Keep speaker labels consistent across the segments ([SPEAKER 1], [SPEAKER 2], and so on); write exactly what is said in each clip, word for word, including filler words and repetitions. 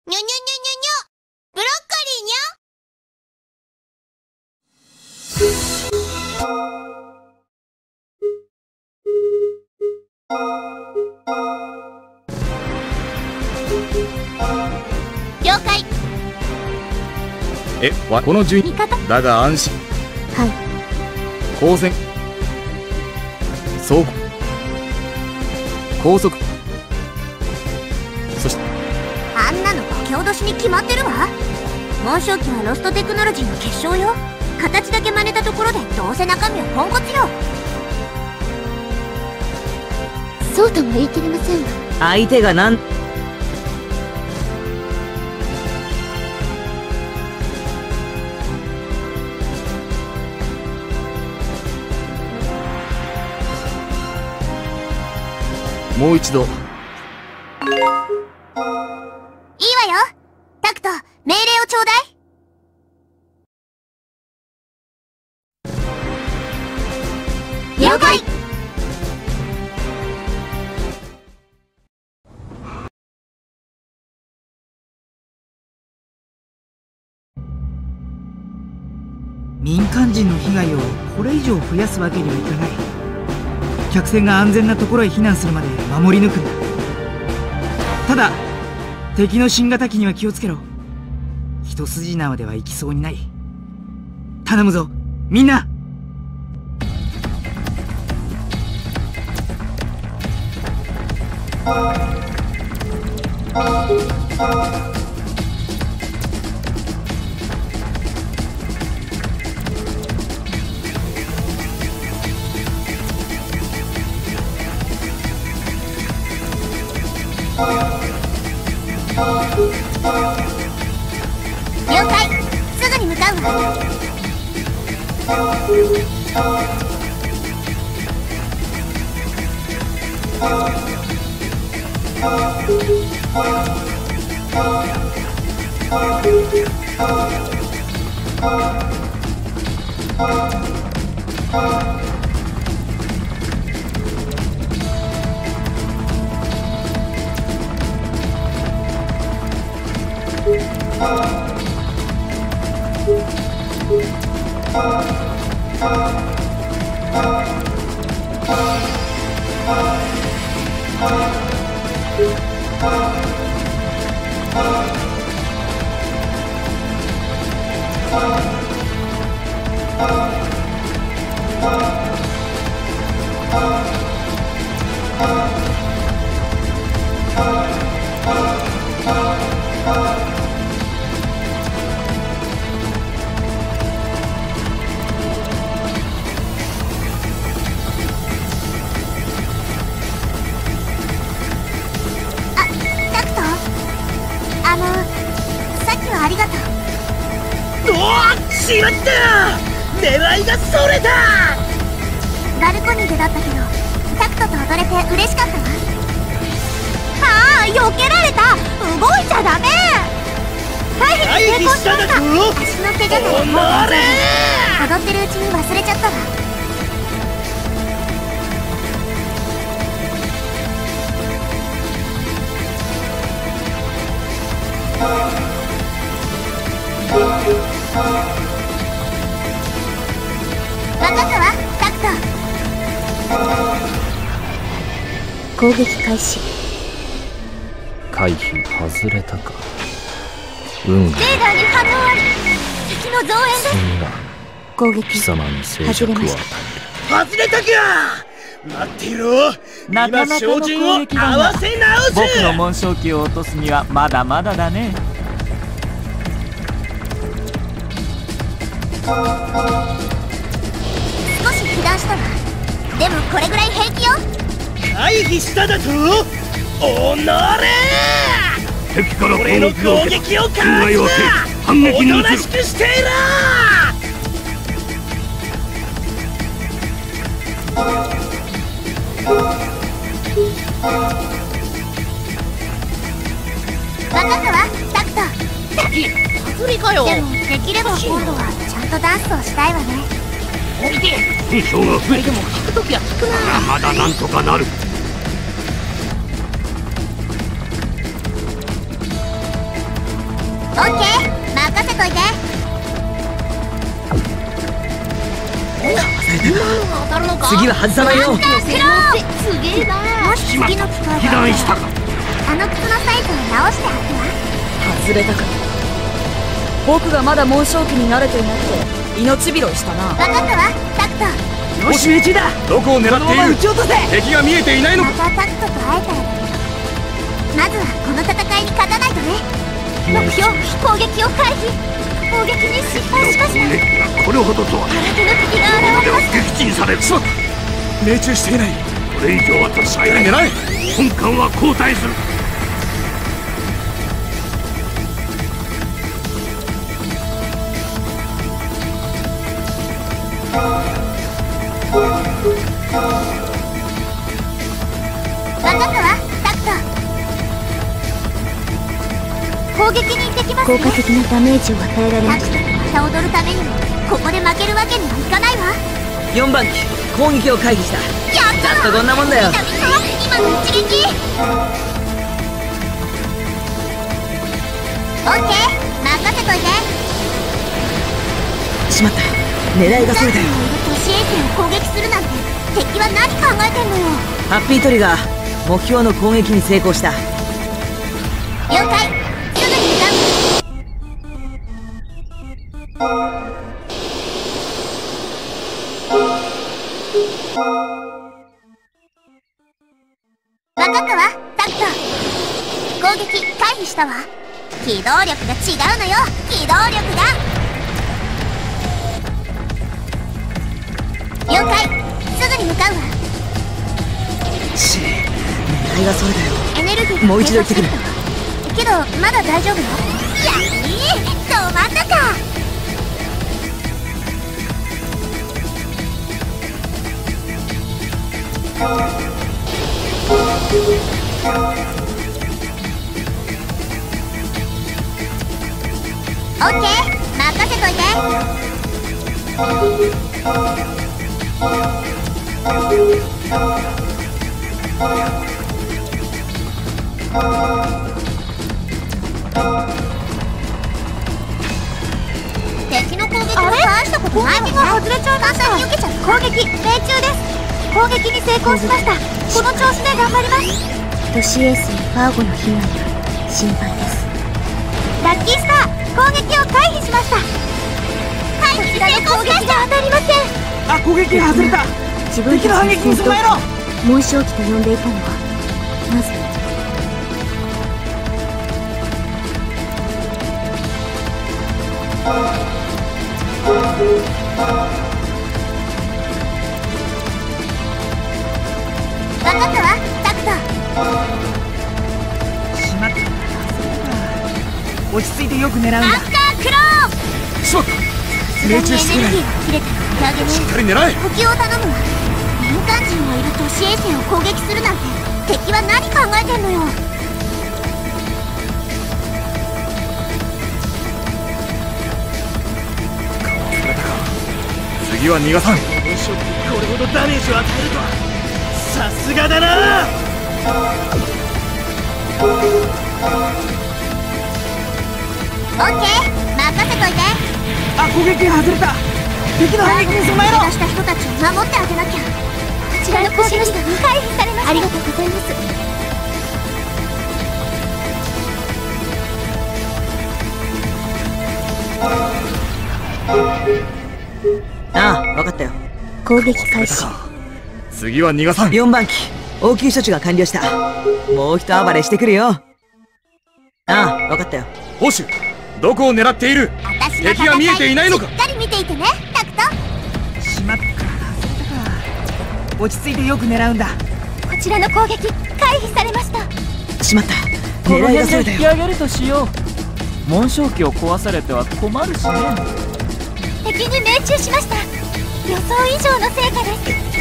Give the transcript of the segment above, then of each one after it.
[SPEAKER 1] にょにょにょにょにょ、ブロッコリーにょ。了解。
[SPEAKER 2] え、わ、この順位だが安心。
[SPEAKER 1] はい。
[SPEAKER 2] 光線走行高速、そして
[SPEAKER 1] あんなの化け脅しに決まってるわ。紋章機はロストテクノロジーの結晶よ。形だけ真似たところでどうせ中身はポンコツよ。そうとも言い切れませんわ。
[SPEAKER 3] 相手がなん。
[SPEAKER 2] もう一度。いい
[SPEAKER 1] わよ。タクト、命令をちょうだい。了解。
[SPEAKER 3] 民間人の被害をこれ以上増やすわけにはいかない。客船が安全なところへ避難するまで守り抜くんだ。ただ敵の新型機には気をつけろ。一筋縄ではいきそうにない。頼むぞみんな。
[SPEAKER 1] 了解。すぐに向かうわ。あの、さっきはありがとう。
[SPEAKER 4] おお、しまった！狙いがそれた！
[SPEAKER 1] バルコニーでだったけど、タクトと踊れて嬉しかったわ。ああ、避けられた！動いちゃダメ！回避に成功しました！足の怪我でもう大丈夫。踊ってるうちに忘れちゃったわ。分かったわ、タクト。攻撃開始。
[SPEAKER 2] 回避外れたか。運が
[SPEAKER 1] レーダーに反応あり。敵の増援です。
[SPEAKER 2] 次は
[SPEAKER 1] 攻撃
[SPEAKER 2] 貴様に静寂を与える。
[SPEAKER 4] 外れたか！待っていろ。
[SPEAKER 3] なかなかの攻撃だが、僕の紋章機を落とすにはまだまだだね。
[SPEAKER 1] 少し被弾したわ。でもこれぐらい平気よ。
[SPEAKER 4] 回避しただと？おのれ！
[SPEAKER 5] 敵から
[SPEAKER 4] 俺の攻撃をかわすな！おとなしくしていろ！
[SPEAKER 1] 分かったわ、タクト。
[SPEAKER 4] 敵、外れかよ。
[SPEAKER 1] でもできれば今度はちゃんとダンスをしたいわね。
[SPEAKER 4] おいで。
[SPEAKER 5] 勲章が増え
[SPEAKER 4] でも引くときは引くな。
[SPEAKER 5] まだなんとかなる。
[SPEAKER 1] オッケー、任せといて。
[SPEAKER 3] 次は外さないよ。
[SPEAKER 1] なんかクローすげえな。もし次の機会があ
[SPEAKER 5] 被
[SPEAKER 1] ったら
[SPEAKER 5] 弾したか。
[SPEAKER 1] あの靴のサイズを直して履くわ。
[SPEAKER 6] 外れたか。僕がまだ紋章期に慣れていなくて命拾いしたな。
[SPEAKER 1] 分かったわ、タクト。
[SPEAKER 3] よし、命中だ。
[SPEAKER 5] どこを狙っている。
[SPEAKER 3] 撃ち落とせ。
[SPEAKER 5] 敵が見えていないのか。
[SPEAKER 1] またタクトと会えたらだけど、まずはこの戦いに勝たないとね。目標、攻撃を回避。攻撃に失敗しました。
[SPEAKER 5] 敵がこれほどとは。
[SPEAKER 1] 新手の敵が現れました。
[SPEAKER 5] 撃沈される。
[SPEAKER 4] しまった。命中していない。
[SPEAKER 5] これ以上は戦えない。
[SPEAKER 4] 狙え。
[SPEAKER 5] 本艦は後退する。
[SPEAKER 1] 分かったわ、タクト。攻撃に行ってきますね。効果的なダメージを与えられました。タクトとまた踊るためにもここで負けるわけにはいかないわ。
[SPEAKER 3] よんばん機、攻撃を回避した。
[SPEAKER 1] やった
[SPEAKER 3] ざっとこんなもんだよ。
[SPEAKER 1] 見た見た、今の一撃。オッケー、任せといて。
[SPEAKER 3] しまった、狙いがそれだよ。
[SPEAKER 1] 都市衛星を攻撃するなんて敵は何考えてんのよ。
[SPEAKER 3] ハッピートリガー、目標の攻撃に成功した。
[SPEAKER 1] 了解、すぐに向かう。分かったわ、タクト。攻撃回避したわ。機動力が違うのよ、機動力が。了解、すぐに向かうわ。
[SPEAKER 3] し、狙いがそれだよ。
[SPEAKER 1] エネルギー
[SPEAKER 3] もう一度行ってくる。
[SPEAKER 1] けどまだ大丈夫よ。やっ止まったか。オッケー、任せといて。敵の攻撃も大したことないもんね。外れちゃいました。簡単に受けちゃう。攻撃命中です。攻撃に成功しました。この調子で頑張ります。都市衛星ファーゴの被害が心配です。ラッキースター、攻撃を回避しました。回避成功しました。当たりません。
[SPEAKER 3] あ、攻撃が外れた。
[SPEAKER 1] 自分
[SPEAKER 3] 敵の反撃に備えろ。
[SPEAKER 1] 紋章機と呼んでいたのはなぜ。分かったわ、タクト。
[SPEAKER 3] しまった。落ち着いてよく狙うんだ。
[SPEAKER 1] アンカークロー。
[SPEAKER 4] しまった。命中していない。
[SPEAKER 1] エネルギーが切れたら手上げ
[SPEAKER 4] しっ
[SPEAKER 1] ね。
[SPEAKER 4] かり狙え。
[SPEAKER 1] 補給を頼むわ。民間人がいる都市衛星を攻撃するなんて敵は何考えてんのよ。
[SPEAKER 4] 次は逃がさん。
[SPEAKER 5] これほどダメージを与えるとはさすがだな。
[SPEAKER 1] オッケー、任せといて。
[SPEAKER 3] あ、攻撃が外れた。敵の反撃に備えろ。
[SPEAKER 1] 怪我した人たちを守ってあげなきゃ。こちらの攻撃回避されました。ありがとうございます。
[SPEAKER 3] ああ、分かったよ。
[SPEAKER 1] 攻撃開始。
[SPEAKER 4] 次は逃がさん。
[SPEAKER 3] よんばん機、応急処置が完了した。もう一暴れしてくるよ。ああ、分かったよ。
[SPEAKER 4] 報酬、どこを狙っている。
[SPEAKER 1] 私の
[SPEAKER 4] 敵が見えていないのか。
[SPEAKER 1] しっかり見ていてね、タクト。
[SPEAKER 3] しまった。落ち着いてよく狙うんだ。
[SPEAKER 1] こちらの攻撃回避されました。
[SPEAKER 3] しまった。
[SPEAKER 6] この
[SPEAKER 3] 狙いが
[SPEAKER 6] 辺で引き
[SPEAKER 3] それだよ。
[SPEAKER 6] 上げるとしよう。紋章機を壊されては困るしね。
[SPEAKER 1] 敵に命中しました。予想以上の成果です。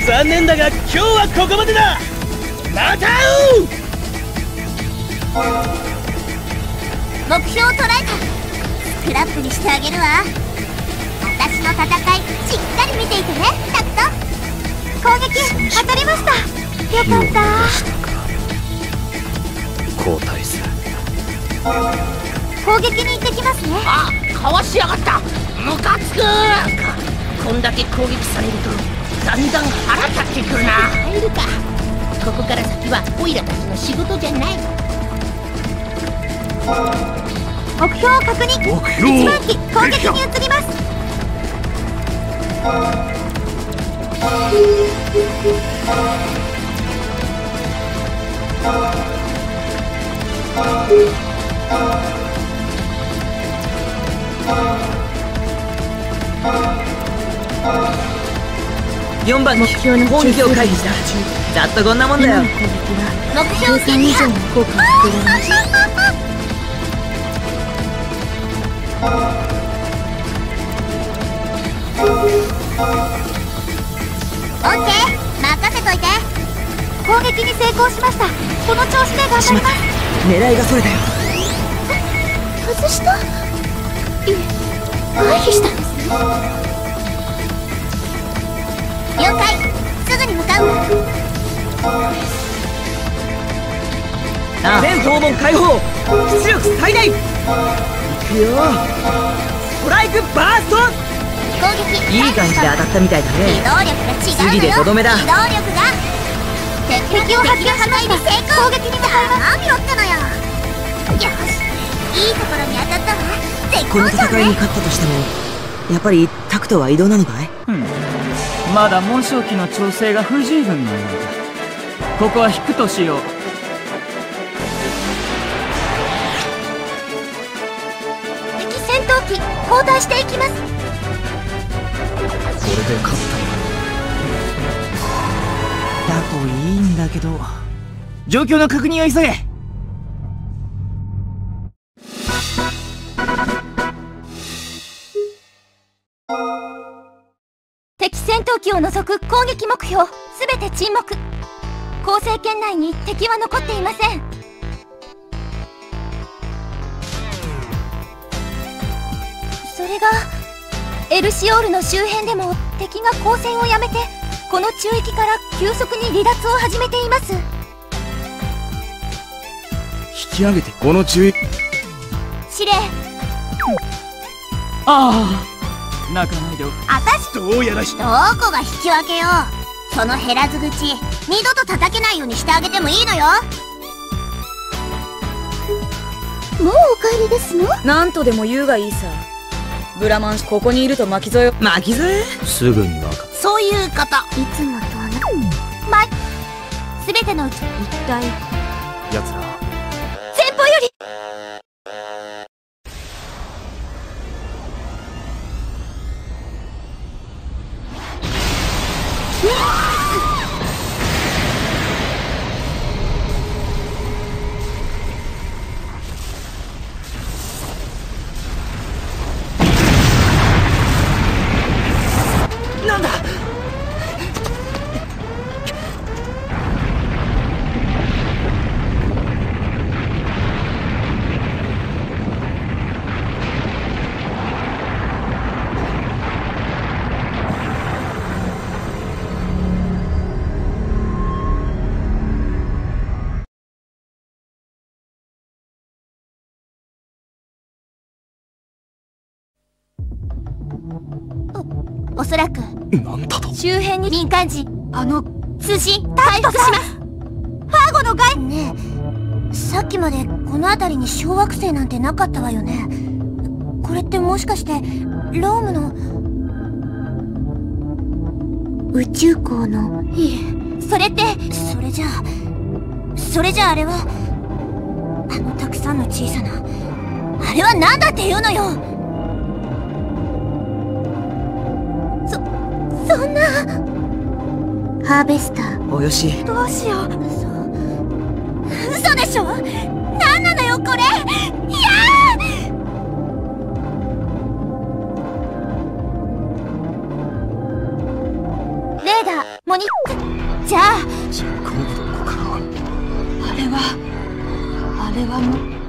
[SPEAKER 5] 残念だが今日はここまでだ。また会おう。
[SPEAKER 1] 目標を捉えた。スクラップにしてあげるわ。私の戦いしっかり見ていてね、タクト。攻撃当たりました。よかった。
[SPEAKER 2] 火を出したか。交代する。
[SPEAKER 1] 攻撃に行ってきますね。
[SPEAKER 7] あ、かわしやがった。ムカつく。なんかこんだけ攻撃されるとだんだん腹立ってくるな。入るか。ここから先はオイラたちの仕事じゃない。
[SPEAKER 1] 目標を確認。
[SPEAKER 4] 目標
[SPEAKER 1] いちばん機攻撃に移ります。
[SPEAKER 3] よんばん
[SPEAKER 6] 目標の
[SPEAKER 3] 攻撃を回避した。ざっとこんなもんだよ。
[SPEAKER 1] 目標
[SPEAKER 6] 計算以上の効果が得られます。
[SPEAKER 1] オッケー、任せといて。攻撃に成功しました。この調子で頑張ります。
[SPEAKER 3] 狙いがそれだよ。
[SPEAKER 1] 外した？いえ、回避したんですね。了解、すぐに向かう。
[SPEAKER 3] 全訪問解放、出力最大。いくよ。ストライクバースト。
[SPEAKER 1] 攻撃
[SPEAKER 3] いい感じで当たったみたいだ
[SPEAKER 1] 移
[SPEAKER 3] ね。
[SPEAKER 1] 動力が違うのよ。
[SPEAKER 3] 次でとどめだ。
[SPEAKER 1] 移動力が敵を発見しました。攻撃に向かいます。何をってのよ。よし、いいところに当たったわ。絶
[SPEAKER 3] この
[SPEAKER 1] 好調
[SPEAKER 3] 戦いに
[SPEAKER 1] ね。
[SPEAKER 3] 勝ったとしてもやっぱりタクトは移動なのかい？
[SPEAKER 8] うんまだ紋章機の調整が不十分なようだ。ここは引くとしよう。
[SPEAKER 1] 敵戦闘機交代していきます。
[SPEAKER 2] これで勝った
[SPEAKER 3] だといいんだけど、状況の確認を急げ。
[SPEAKER 1] 敵戦闘機を除く攻撃目標すべて沈黙。攻勢圏内に敵は残っていません。それがエルシオールの周辺でも敵が交戦をやめてこの中域から急速に離脱を始めています。
[SPEAKER 4] 引き上げてこの注意。
[SPEAKER 1] 司令、
[SPEAKER 8] ああ泣かないで。
[SPEAKER 1] あたし
[SPEAKER 4] どうやらし
[SPEAKER 1] どこが引き分けよ。その減らず口二度と叩けないようにしてあげてもいいのよ。もうお帰りですの？
[SPEAKER 6] なんとでも言うがいいさ。ブラマンここにいると巻き添えを。
[SPEAKER 3] 巻き添え？
[SPEAKER 2] すぐにわかる。
[SPEAKER 1] そういう方いつもとはなま全てのうち一体
[SPEAKER 2] 奴ら
[SPEAKER 1] 前方より
[SPEAKER 3] なんだ。
[SPEAKER 1] おそらく
[SPEAKER 4] なんだと。
[SPEAKER 1] 周辺に民間人あの通信回復します。ファーゴの外ねえ、さっきまでこの辺りに小惑星なんてなかったわよね。これってもしかしてロームの宇宙港の？いえ、それってそれじゃあそれじゃああれはあのたくさんの小さなあれは何だっていうのよ。そんなハーベスター
[SPEAKER 3] およし。
[SPEAKER 1] どうしよう。嘘嘘でしょ。何なのよこれ。いやレーダーモニじゃあ
[SPEAKER 4] じゃあ今度どこから。
[SPEAKER 1] あれはあれはもう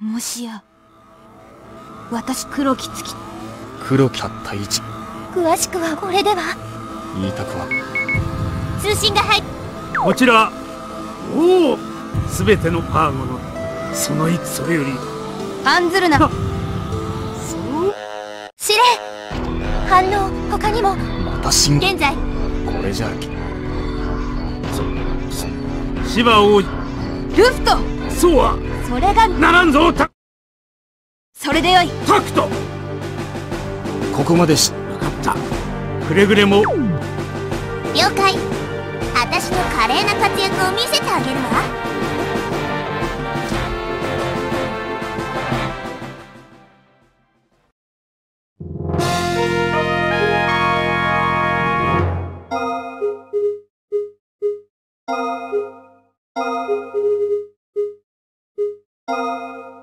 [SPEAKER 1] もしや私黒き月
[SPEAKER 2] 黒きたった一。
[SPEAKER 1] 詳しくはこれでは。
[SPEAKER 2] 言いたくは
[SPEAKER 1] 通信が入っ
[SPEAKER 4] こちら。おお、すべてのパーゴのそのいそれより
[SPEAKER 1] 案ずるな。
[SPEAKER 4] そう
[SPEAKER 1] 司令反応他にも
[SPEAKER 2] また進
[SPEAKER 1] 現在
[SPEAKER 2] これじゃき
[SPEAKER 4] 芝王子。
[SPEAKER 1] ルフト。
[SPEAKER 4] そうは
[SPEAKER 1] それが
[SPEAKER 4] ならんぞ。タ
[SPEAKER 1] それでよい。
[SPEAKER 4] タクト。
[SPEAKER 2] ここまでし。
[SPEAKER 4] 分かった。くれぐれも。
[SPEAKER 1] 了解。私の華麗な活躍を見せてあげるわ。
[SPEAKER 9] you